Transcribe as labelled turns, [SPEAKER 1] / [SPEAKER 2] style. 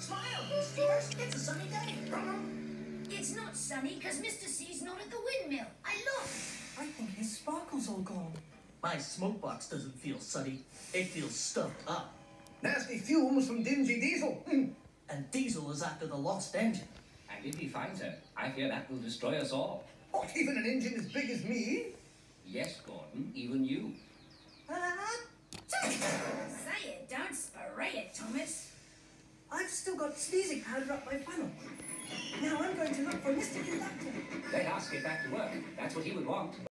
[SPEAKER 1] Smile, Stevers. It's a sunny day.
[SPEAKER 2] It's not sunny because Mr. C's not at the windmill. I looked.
[SPEAKER 3] I think his sparkle's all gone.
[SPEAKER 1] My smoke box doesn't feel sunny. It feels stuffed up.
[SPEAKER 4] Nasty fumes from dingy diesel.
[SPEAKER 1] And Diesel is after the lost engine.
[SPEAKER 5] And if he finds her, I fear that will destroy us all.
[SPEAKER 4] What, even an engine as big as me?
[SPEAKER 5] Yes, Gordon, even you.
[SPEAKER 2] Say it, don't spray it, Thomas.
[SPEAKER 3] I've still got sneezing powder up my funnel. Now I'm going to look for Mr. Conductor.
[SPEAKER 5] Let us get back to work. That's what he would want.